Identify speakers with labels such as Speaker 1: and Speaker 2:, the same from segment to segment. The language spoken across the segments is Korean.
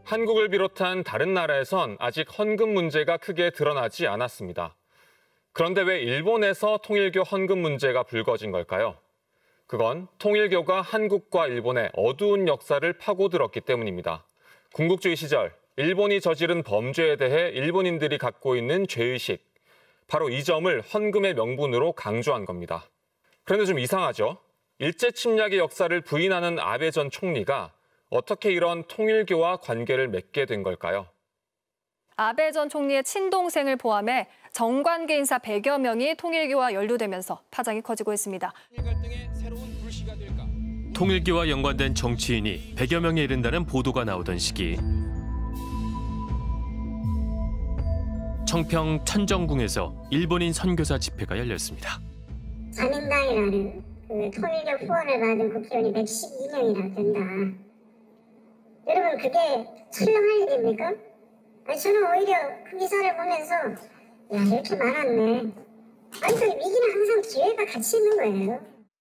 Speaker 1: 한국을 비롯한 다른 나라에선 아직 헌금 문제가 크게 드러나지 않았습니다. 그런데 왜 일본에서 통일교 헌금 문제가 불거진 걸까요? 그건 통일교가 한국과 일본의 어두운 역사를 파고들었기 때문입니다. 군국주의 시절 일본이 저지른 범죄에 대해 일본인들이 갖고 있는 죄의식, 바로 이 점을 헌금의 명분으로 강조한 겁니다. 그런데 좀 이상하죠? 일제 침략의 역사를 부인하는 아베 전 총리가 어떻게 이런 통일교와 관계를 맺게 된 걸까요?
Speaker 2: 아베 전 총리의 친동생을 포함해 정관계 인사 100여 명이 통일교와 연루되면서 파장이 커지고 있습니다.
Speaker 3: 통일교와 연관된 정치인이 100여 명에 이른다는 보도가 나오던 시기, 청평 천정궁에서 일본인 선교사 집회가 열렸습니다.
Speaker 4: 자민당이라는 통일교 후원을 받은 국회의원이 112명이나 된다. 여러분, 그게 설렁할 일입니까? 아니, 저는 오히려 그 기사를 보면서 야, 이렇게 많았네. 아니, 그 위기는 항상 기회가 같이 있는 거예요.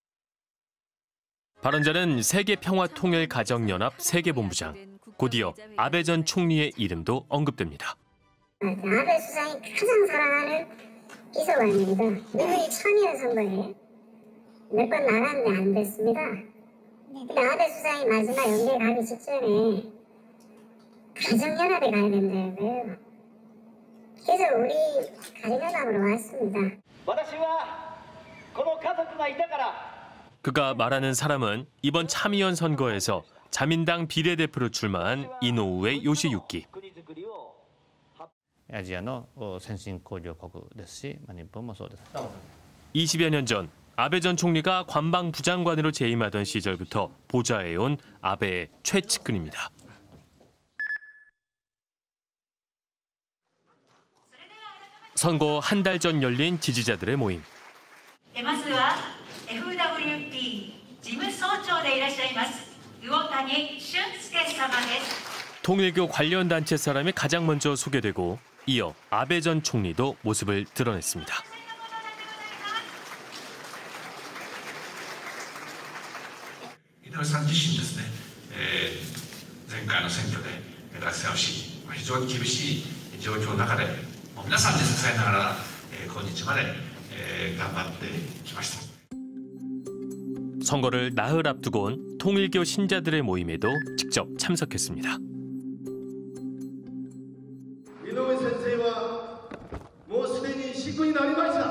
Speaker 3: 발언자는 세계평화통일가정연합 세계본부장, 곧이어 아베 전 총리의 이름도 언급됩니다.
Speaker 4: 아베 수상이 가장 사랑하는 비서관입니다. 미국이 참여한 선거에 몇 번 나갔는데 안 됐습니다. 근데 아베 수상이 마지막 연대 가기 직전에 가정연합에 가야 된다고요. 그래서 우리 가정연합으로 왔습니다.
Speaker 3: 그가 말하는 사람은 이번 참의원 선거에서 자민당 비례대표로 출마한 이노우에 요시유키.
Speaker 5: アジアの先進工業国ですし、日本もそうです。
Speaker 3: 20여 년 전 아베 전 총리가 관방부장관으로 재임하던 시절부터 보좌해온 아베의 최측근입니다. 선거 한 달 전 열린 지지자들의 모임. 통일교 관련 단체 사람이 가장 먼저 소개되고 이어 아베 전 총리도 모습을 드러냈습니다.
Speaker 6: 이노우에さん自身ですね、前回の選挙で落選をし、非常に厳しい状況の中で皆さんで支えながら今日まで頑張ってきました。
Speaker 3: 선거를 나흘 앞두고 온 통일교 신자들의 모임에도 직접 참석했습니다.
Speaker 7: 이노우에 선생은 もうすでに職になりました。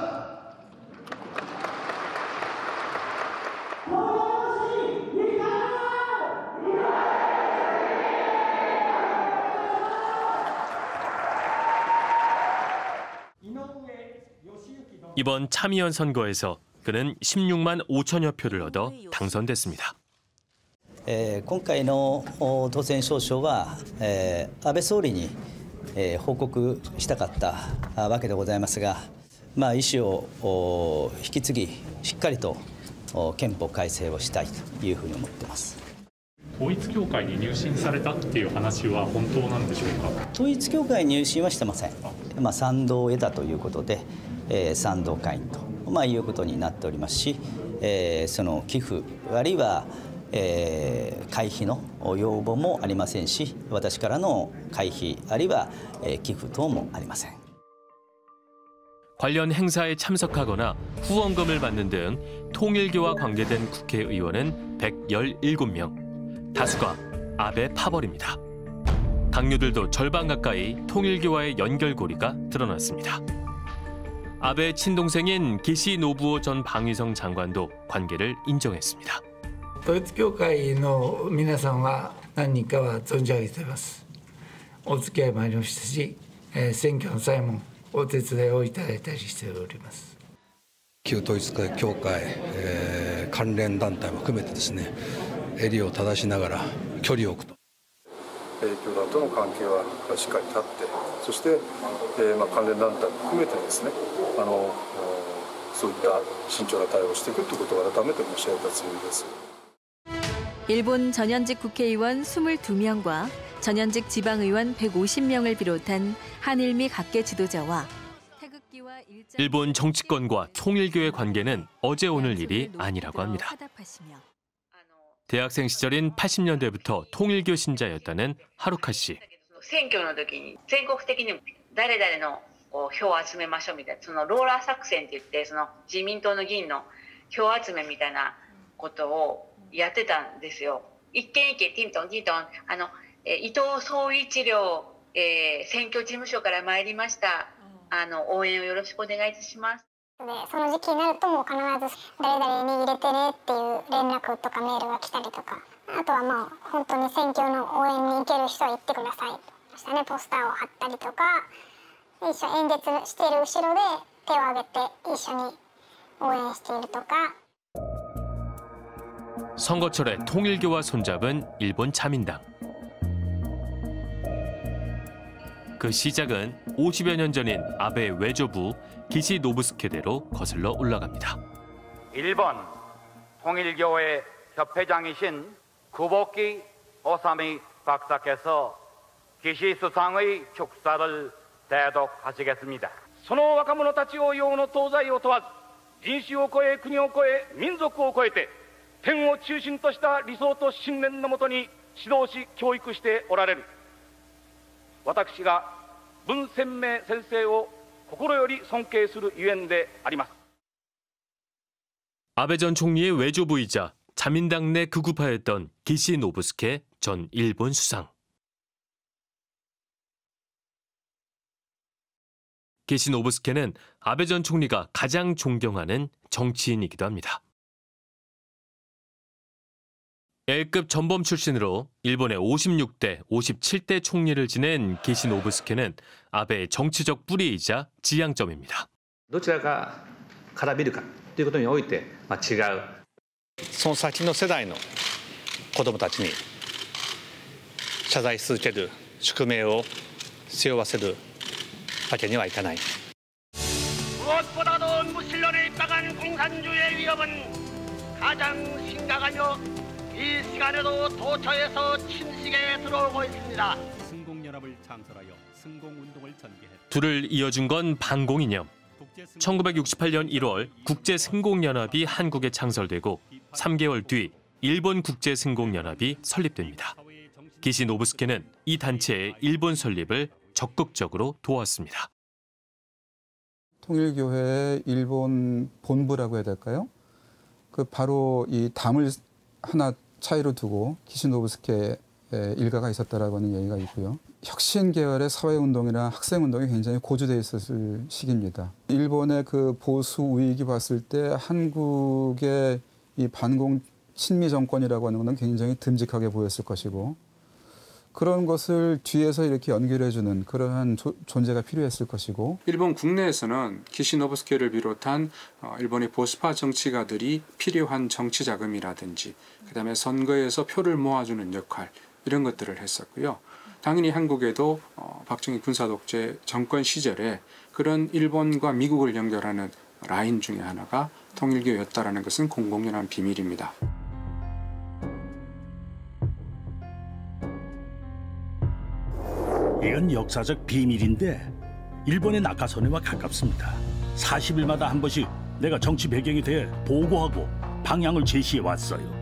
Speaker 3: 이번 참의원 선거에서 그는 16만 5천여 표를 얻어 당선됐습니다.
Speaker 8: 今回の当選証書は安倍総理に報告したかったわけでございますが、意思を引き継ぎしっかりと憲法改正をしたいというふうに思っています。
Speaker 9: 統一教会に入信されたっていう話は本当なんでしょうか。統一教会に入信はしてません。賛同を得たということで、賛同会員ということになっておりますし、その寄付あるいは会費の要望もありませんし、私からの会費あるいは寄付等もありません。
Speaker 3: 관련 행사에 참석하거나 후원금을 받는 등 통일교와 관계된 국회의원은 117명, 다수가 아베 파벌입니다. 당뇨들도 절반 가까이 통일교와의 연결고리가 드러났습니다. 아베 친동생인 기시 노부오 전 방위성 장관도 관계를 인정했습니다.
Speaker 10: 統一教会の皆さんは何人かは存じ上げています。お付き合いもありましたし、選挙の際もお手伝いをいただいたりしております。
Speaker 11: 旧統一教会、関連団体も含めてですね、襟を正しながら距離を置くと。
Speaker 12: 教団との関係はしっかり立って、そして、関連団体も含めてですね、そういった慎重な対応をしていくということを改めて申し上げたつもりです。
Speaker 13: 일본 전현직 국회의원 22명과 전현직 지방의원 150명을 비롯한 한일미 각계 지도자와
Speaker 3: 일본 정치권과 통일교의 관계는 어제 오늘 일이 아니라고 합니다. 대학생 시절인 80년대부터 통일교 신자였다는 하루카 씨.
Speaker 14: 選挙の時に全国的に誰々の票を集めましょうみたいな、そのローラー作戦って言って、その自民党の議員の票集めみたいなことをやってたんですよ。一軒一軒ティントンティントン、伊藤総一郎、選挙事務所から参りました。応援をよろしくお願いします。
Speaker 4: でその時期になるともう必ず誰々に入れてねっていう連絡とかメールが来たりとか、あとはまあ本当に選挙の応援に行ける人は行ってくださいとしたね、ポスターを貼ったりとか、一緒演説している後ろで手を挙げて一緒に応援しているとか。
Speaker 3: 선거철에 통일교와 손잡은 일본 자민당. 그 시작은 50여 년 전인 아베 외조부 기시 노부스케대로 거슬러 올라갑니다.
Speaker 15: 일본 통일교회 협회장이신 구복기 오사미 박사께서 기시 수상의 축사를 대독하시겠습니다. その若者たちを世の東西を問わず、人種を超え国を超え民族を超えて天を中心とした理想と信念のもとに指導し教育しておられる私が文鮮明先生を心より尊敬するゆえんであります。
Speaker 3: 아베 전 총리의 외조부이자 자민당 내 극우파였던 기시 노부스케 전 일본 수상. 기시 노부스케는 아베 전 총리가 가장 존경하는 정치인이기도 합니다. L급 전범 출신으로 일본의 56대, 57대 총리를 지낸 기시 노부스케는 아베의 정치적 뿌리이자 지향점입니다.
Speaker 16: どちらから見るかということにおいて違う。その先の世代の子どもたちに謝罪し続ける宿命を背負わせるわけにはいかない。
Speaker 15: 무엇보다도 무신론에 입각한 공산주의의 위협은 가장 심각하며 이 시간에도 도처에서 침식에 들어오고 있습니다.
Speaker 17: 승공연합을 창설하여 승공운동을 전개했다.
Speaker 3: 둘을 이어준 건 반공이념. 1968년 1월 국제승공연합이 한국에 창설되고 3개월 뒤 일본 국제승공연합이 설립됩니다. 기시 노부스케는 이 단체의 일본 설립을 적극적으로 도왔습니다.
Speaker 18: 통일교회의 일본 본부라고 해야 될까요? 그 바로 이 담을 하나 차이로 두고 기시 노부스케 일가가 있었다라고 하는 얘기가 있고요. 혁신 계열의 사회운동이나 학생운동이 굉장히 고조되어 있었을 시기입니다. 일본의 그 보수 우익이 봤을 때 한국의 이 반공 친미 정권이라고 하는 것은 굉장히 듬직하게 보였을 것이고 그런 것을 뒤에서 이렇게 연결해주는 그러한 존재가 필요했을 것이고
Speaker 12: 일본 국내에서는 기시 노부스케를 비롯한 일본의 보수파 정치가들이 필요한 정치 자금이라든지 그다음에 선거에서 표를 모아주는 역할 이런 것들을 했었고요. 당연히 한국에도 박정희 군사독재 정권 시절에 그런 일본과 미국을 연결하는 라인 중에 하나가 통일교였다라는 것은 공공연한 비밀입니다.
Speaker 19: 이건 역사적 비밀인데 일본의 낙하선회와 가깝습니다. 40일마다 한 번씩 내가 정치 배경에 대해 보고하고 방향을 제시해 왔어요.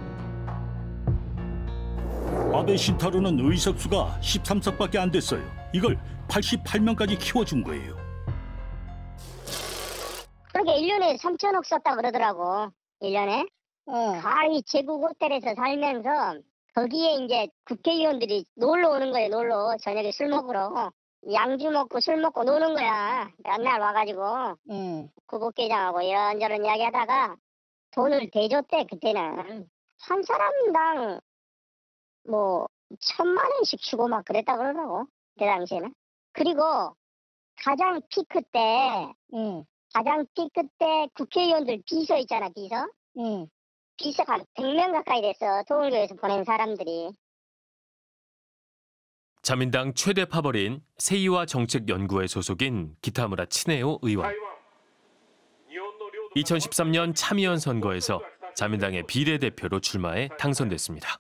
Speaker 19: 아베 신타로는 의석수가 13석밖에 안 됐어요. 이걸 88명까지 키워준 거예요.
Speaker 4: 그렇게 1년에 3천억 썼다 그러더라고. 1년에. 가히 제국 호텔에서 살면서 거기에 이제 국회의원들이 놀러 오는 거예요. 놀러. 저녁에 술 먹으러. 양주 먹고 술 먹고 노는 거야. 맨날 와가지고. 구복회장하고 이런저런 이야기하다가 돈을 대줬대. 그때는. 한 사람당 뭐 1,000만 원씩 주고 막 그랬다 그러더라고. 그 당시에는. 그리고 가장 피크 때 국회의원들 비서 있잖아. 비서. 비서가 한 100명 가까이 됐어. 통일교에서 보낸 사람들이.
Speaker 3: 자민당 최대 파벌인 세이와 정책연구회 소속인 기타무라 치네오 의원. 2013년 참의원 선거에서 자민당의 비례대표로 출마해 당선됐습니다.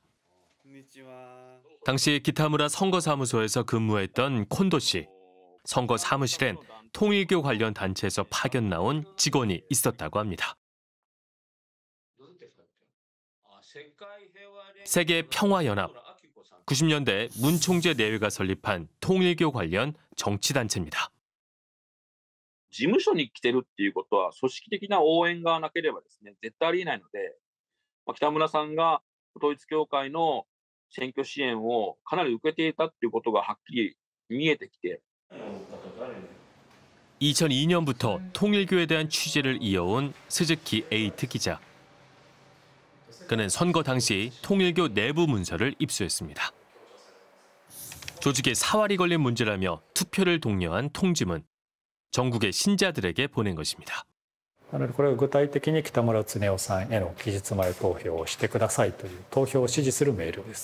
Speaker 3: 당시 기타무라 선거사무소에서 근무했던 콘도 씨. 선거 사무실엔 통일교 관련 단체에서 파견 나온 직원이 있었다고 합니다. 세계평화연합, 90년대 문 총재 내외가 설립한 통일교 관련 정치단체입니다.
Speaker 20: 事務所に来てるっていうことは組織的な応援がなければですね、絶対ありえないので、北村さんが統一教会の選挙支援をかなり受けていたっていうことがはっきり見えてきて
Speaker 3: 2002년부터 통일교에 대한 취재를 이어온 스즈키 에이트 기자. 그는 선거 당시 통일교 내부 문서를 입수했습니다. 조직에 사활이 걸린 문제라며 투표를 독려한 통지문. 전국의 신자들에게 보낸 것입니다.
Speaker 21: これは具体的に北村経夫さんへの期日前投票をしてくださいという投票を指示するメールです。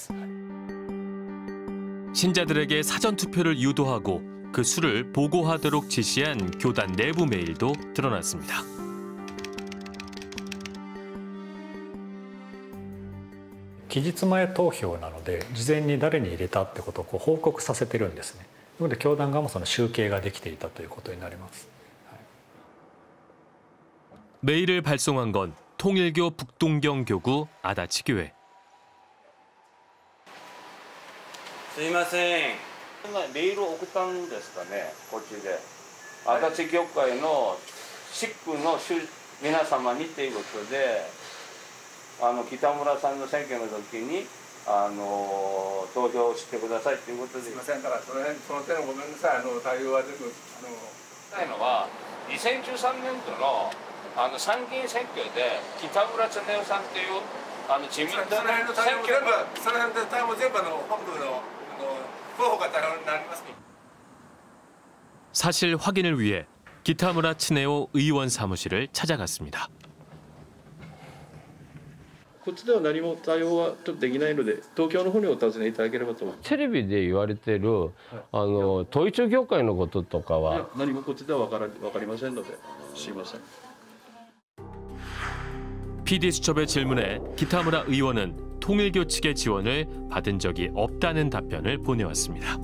Speaker 3: 신자들에게 사전 투표를 유도하고 그 수를 보고하도록 지시한 교단 내부 메일도 드러났습니다.
Speaker 21: 期日前投票なので事前に誰に入れたってことを報告させてるんですね。なので教団側もその集計ができていたということになります。
Speaker 3: 메일을 발송한 건 통일교 북동경 교구 아다치 교회.
Speaker 20: すいません。メールを送ったんですかね、こっちで。足立教会のシックの皆様にということで、北村さんの選挙の時に投票してくださいということで。すいません、だからその点ごめんなさい、対応は全部ないのは2013年度の参議院選挙で北村経夫さんという自民党の選挙がその辺で対応全部本部の候補が対応になります。
Speaker 3: 사실 확인을 위해 기타무라 츠네오 의원 사무실을 찾아갔습니다.
Speaker 22: こっちでは何も対応はちょっとできないので、東京の方にお尋ねいただければと思います。テレビで言われてる統一教会のこととかは何もこっちでは分かりませんので、すいません。
Speaker 3: PD수첩의 질문에 기타무라 의원은 통일교 측의 지원을 받은 적이 없다는 답변을 보내왔습니다.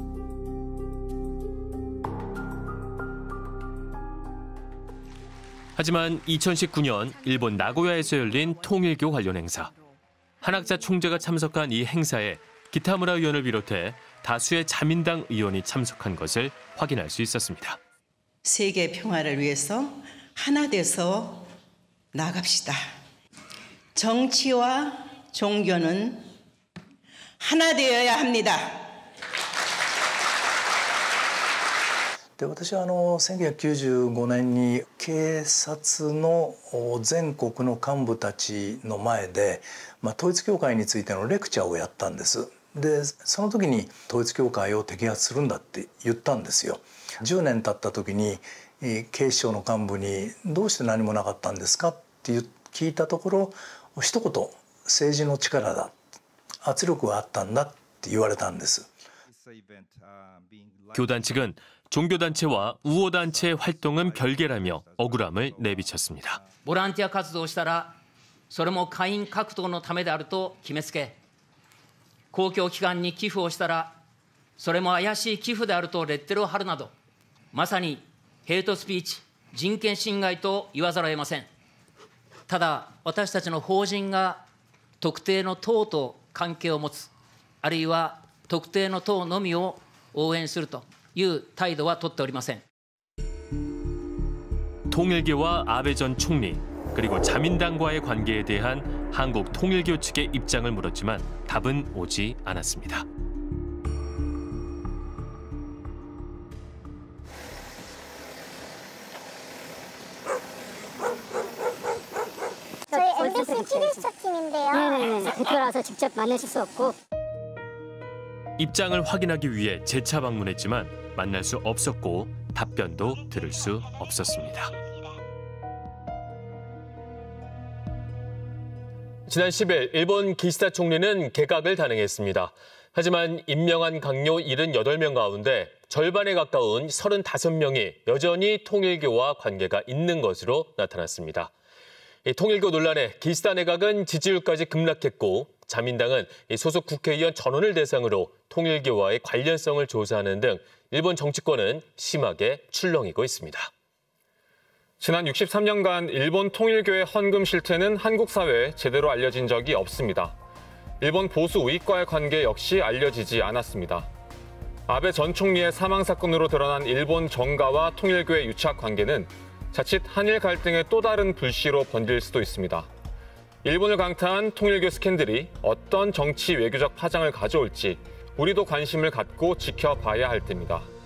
Speaker 3: 하지만 2019년 일본 나고야에서 열린 통일교 관련 행사. 한학자 총재가 참석한 이 행사에 기타무라 의원을 비롯해 다수의 자민당 의원이 참석한 것을 확인할 수 있었습니다.
Speaker 23: 세계 평화를 위해서 하나 돼서 나갑시다. 정치와 종교는 하나 되어야 합니다.
Speaker 24: で私は1995年に警察の全国の幹部たちの前で、統一教会についてのレクチャーをやったんです。でその時に統一教会を摘発するんだって言ったんですよ。10年経った時に警視庁の幹部にどうして何もなかったんですかって聞いたところ一言政治の力だ圧力があったんだって言われたんです。
Speaker 3: 교단 측은 종교단체와 우호단체의 활동은 별개라며 억울함을 내비쳤습니다.
Speaker 25: ボランティア活動をしたらそれも会員獲得のためであると決めつけ、公共機関に寄付をしたらそれも怪しい寄付であるとレッテルを貼るなど、まさにヘイトスピーチ、人権侵害と言わざるを得ません。ただ私たちの法人が特定の党と関係を持つ、あるいは特定の党のみを応援するという態度は取っておりません。
Speaker 3: 통일교와 아베 전 총리 그리고 자민당과의 관계에 대한 한국 통일교 측의 입장을 물었지만 답은 오지 않았습니다.
Speaker 4: 저희 MBC TV수첩팀인데요.
Speaker 26: 네네네. 대표라서 직접 만나실 수 없고.
Speaker 3: 입장을 확인하기 위해 재차 방문했지만 만날 수 없었고 답변도 들을 수 없었습니다.
Speaker 1: 지난 10일 일본 기시다 총리는 개각을 단행했습니다. 하지만 임명한 강요 78명 가운데 절반에 가까운 35명이 여전히 통일교와 관계가 있는 것으로 나타났습니다. 이 통일교 논란에 기시다 내각은 지지율까지 급락했고 자민당은 소속 국회의원 전원을 대상으로 통일교와의 관련성을 조사하는 등 일본 정치권은 심하게 출렁이고 있습니다. 지난 63년간 일본 통일교의 헌금 실태는 한국 사회에 제대로 알려진 적이 없습니다. 일본 보수 우익과의 관계 역시 알려지지 않았습니다. 아베 전 총리의 사망 사건으로 드러난 일본 정가와 통일교의 유착 관계는 자칫 한일 갈등의 또 다른 불씨로 번질 수도 있습니다. 일본을 강타한 통일교 스캔들이 어떤 정치 외교적 파장을 가져올지 우리도 관심을 갖고 지켜봐야 할 때입니다.